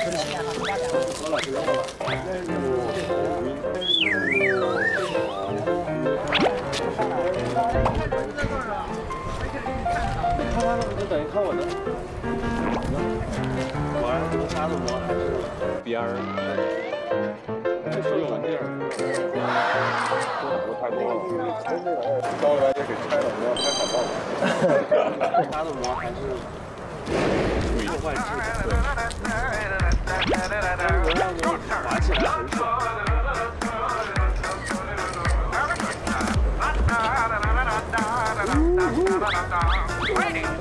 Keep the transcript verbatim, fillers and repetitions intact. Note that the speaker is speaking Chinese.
看完了就等于看我的。果然这个沙子磨还是边儿。这手有地儿。太多了，招来也给拆了，不要拆海报了。沙子磨还是破坏质的，对。但是我让它滑起来很爽。 Waiting.